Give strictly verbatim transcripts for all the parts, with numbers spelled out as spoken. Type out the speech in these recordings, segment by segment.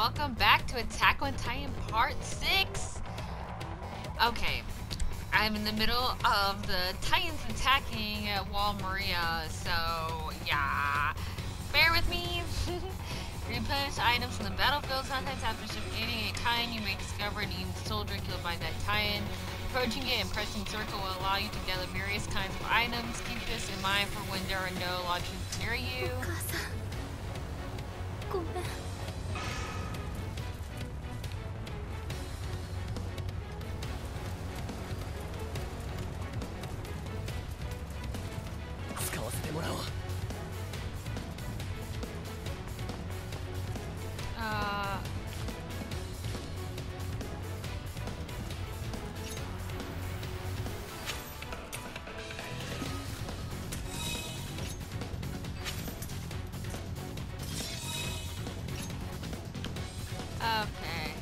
welcome back to Attack on Titan Part six! Okay, I'm in the middle of the Titans attacking uh, Wall Maria, so yeah, bear with me. Replenish items from the battlefield. Sometimes after defeating a Titan, you may discover an even soldier killed by that Titan. Approaching it and pressing circle will allow you to gather various kinds of items. Keep this in mind for when there are no launchers near you. Uh... Okay.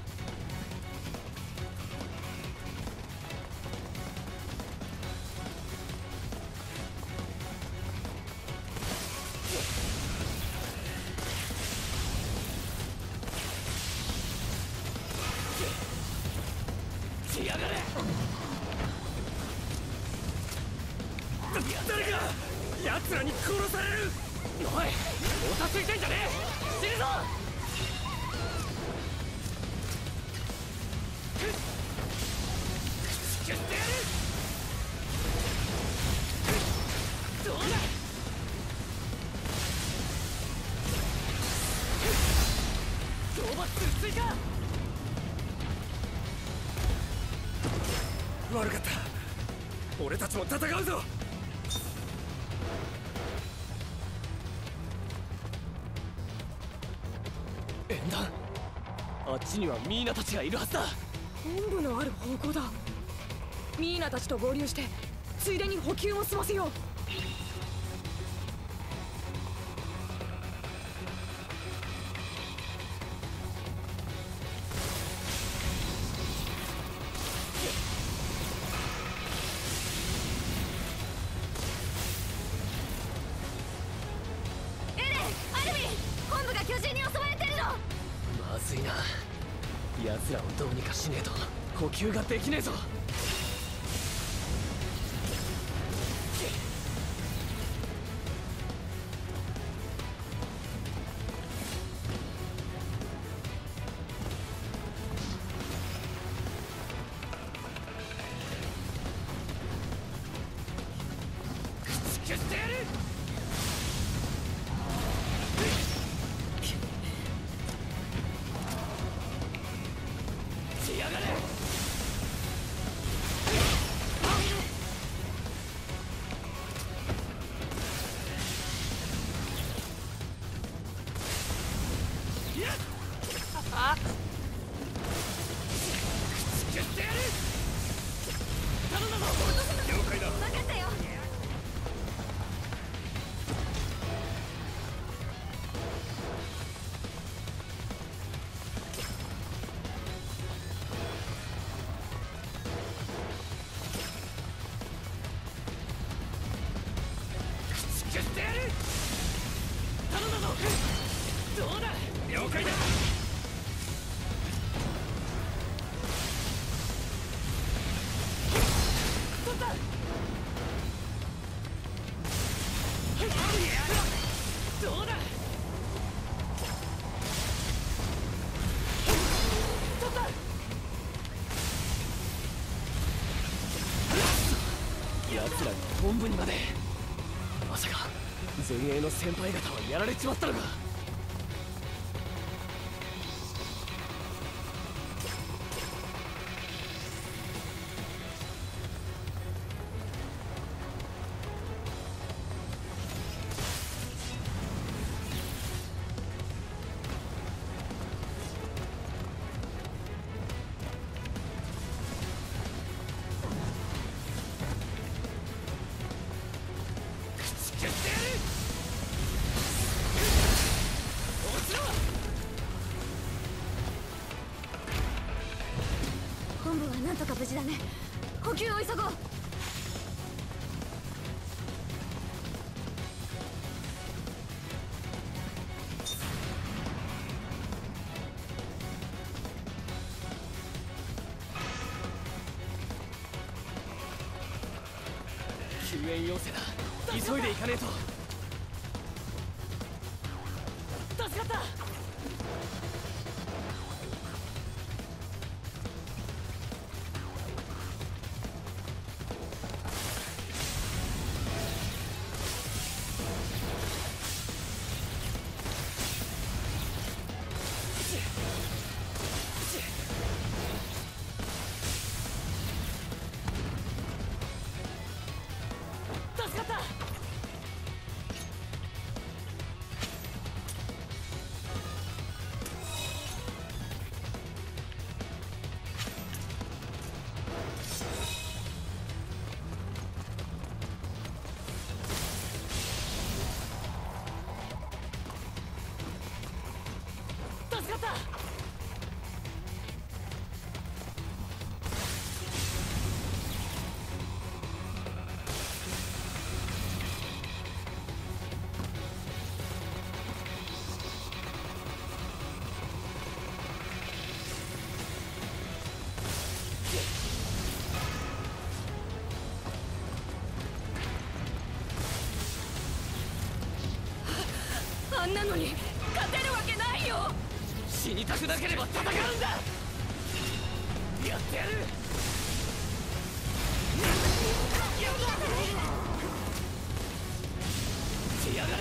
悪かった。俺たちも戦うぞ。縁談。あっちにはミーナたちがいるはずだ。 本部のある方向だ。ミーナたちと合流してついでに補給も済ませよう。 まずいな。奴らをどうにかしねえと補給ができねえぞ。駆逐してやる。奴らが本部にまで。まさか前衛の先輩方はやられちまったのか。 本部はなんとか無事だね。補給を急ごう。 救援要請だ。急いで行かねえと。助かった。 あんなのに勝てるわけないよ。 死にたくなければ戦うんだ。やってやる。やがれ。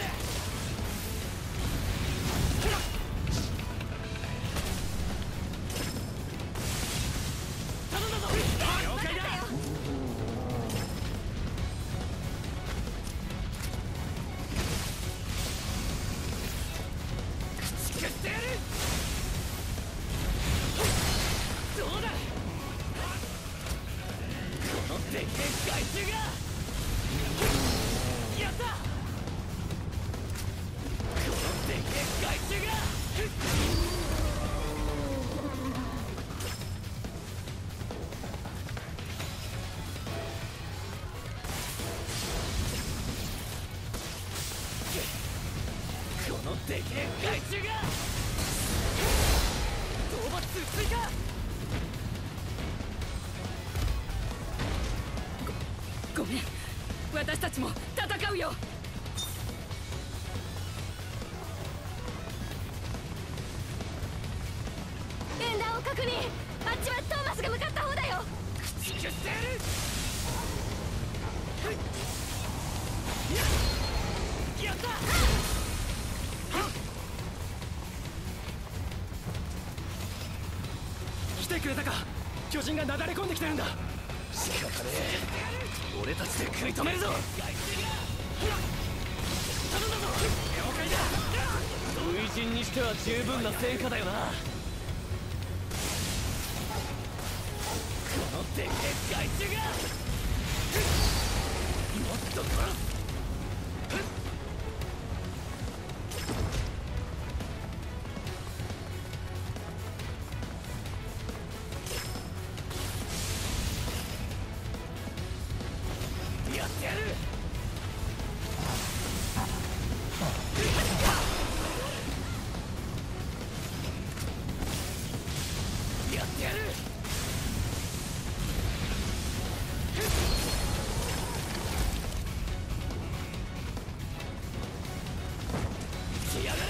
頼んだぞ。了解だ。口食ってやる。どうだ。このでっけえ害虫が。やった。このでっけえ害虫が。このでけえ害虫が。討伐数追加。 ごめん、私たちも戦うよ。演弾を確認。あっちはトーマスが向かった方だよ。 口消してやる。やった。来てくれたか。巨人がなだれ込んできてるんだ。仕方ねえ。俺たちで食い止めるぞ。頼んだぞ。了解だ。初陣にしては十分な戦果だよな。このでけえ害虫が。もっと殺す。やってやる。やってやる。やがれ。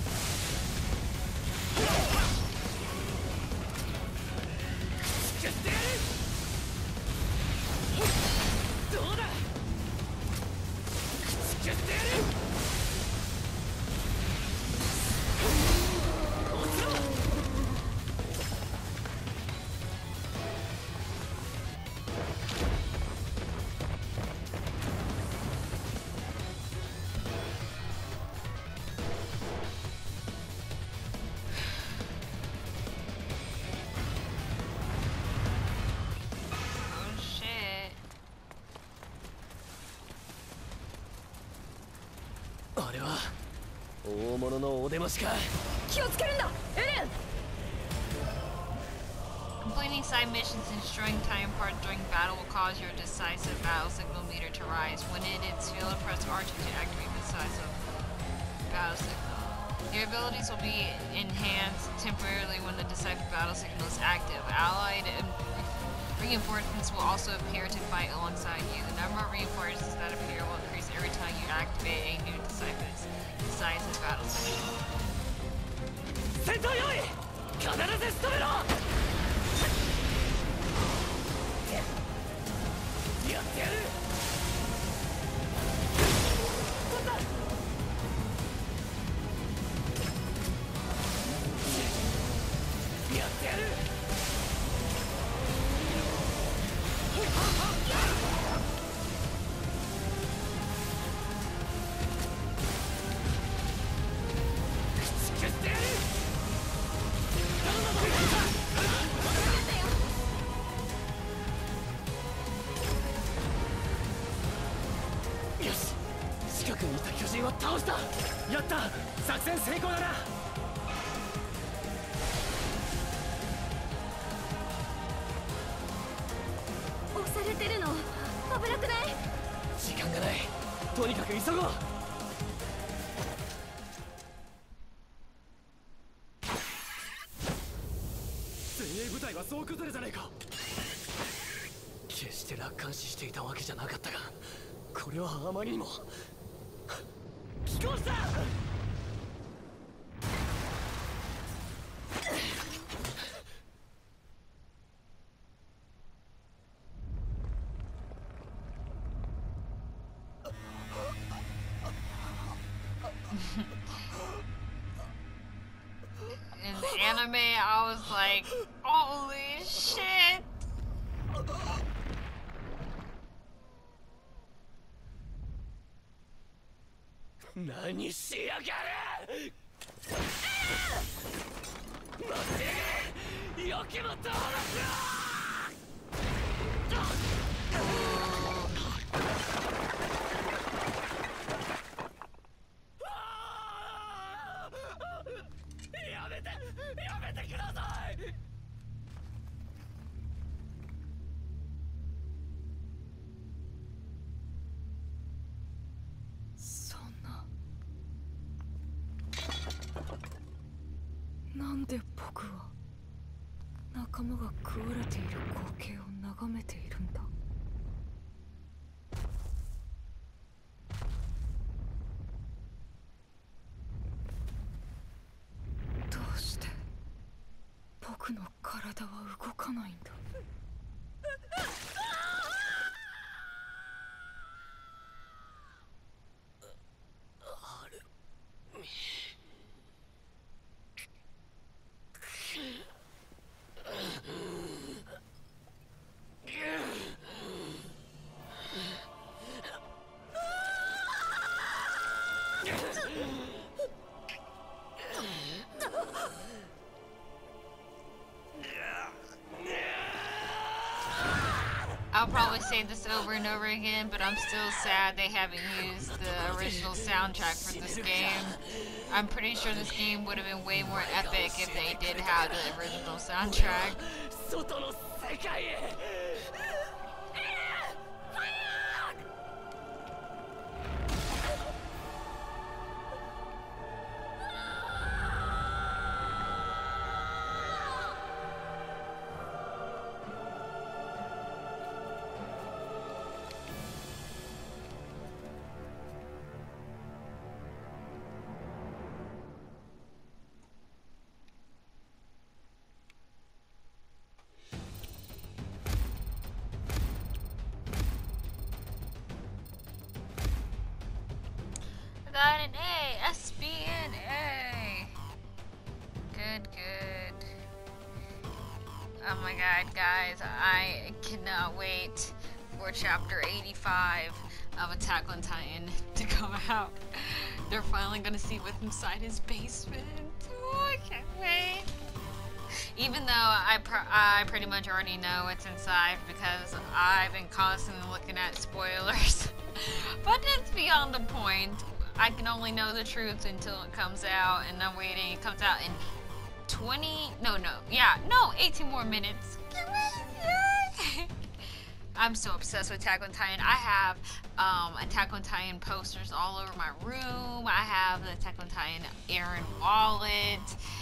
口消してやる。どうだ。口消してやる。落ちろ。 Oh shit. あれは大物のお出ましか。 気をつけるんだ、エレン。 Completing side missions and destroying time parts during battle will cause your decisive battle signal meter to rise. When it is filled, press R two to activate the decisive battle signal. Your abilities will be enhanced temporarily when the decisive battle signal is active. Allied Reinforcements will also appear to fight alongside you. The number of reinforcements that appear will increase every time you activate a new decisive decisive battle session. 戦闘用意必ず仕留めろやってやる取ったやってやる駆逐してやるよし近くにいた巨人は倒したやった作戦成功だな押されてるの危なくない？ 時間がないとにかく急ごう精鋭部隊は総崩れじゃねえか決して楽観視していたわけじゃなかったがこれはあまりにも寄港した In the anime, I was like, holy shit! 何しやがる待ってよけもとらやめてやめてくださいそんななんで僕は仲間が食われている光景を眺めているんだどうして僕の体は動かないんだ I'll probably say this over and over again, but I'm still sad they haven't used the original soundtrack for this game. I'm pretty sure this game would have been way more epic if they did have the original soundtrack. 外の世界へ Got an A, S B N A. Good, good. Oh my god, guys, I cannot wait for chapter eighty-five of Attack on Titan to come out. They're finally gonna see what's inside his basement. Oh, I can't wait. Even though I, pr I pretty much already know what's inside because I've been constantly looking at spoilers. But that's beyond the point. I can only know the truth until it comes out, and I'm waiting. It comes out in twenty, no, no, yeah, no, eighteen more minutes. I'm so obsessed with Attack on Titan. I have um, Attack on Titan posters all over my room. I have the Attack on Titan Aaron wallet.